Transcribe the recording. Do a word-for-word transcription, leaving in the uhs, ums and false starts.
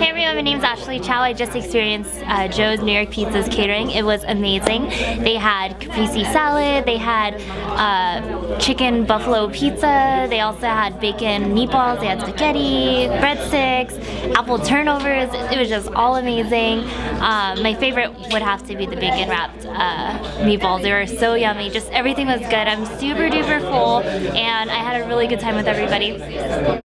Hey everyone, my name's Ashley Chow. I just experienced uh, Joe's New York Pizza's catering. It was amazing. They had caprese salad, they had uh, chicken buffalo pizza, they also had bacon meatballs, they had spaghetti, breadsticks, apple turnovers. It was just all amazing. Um, my favorite would have to be the bacon wrapped uh, meatballs. They were so yummy. Just everything was good. I'm super duper full and I had a really good time with everybody.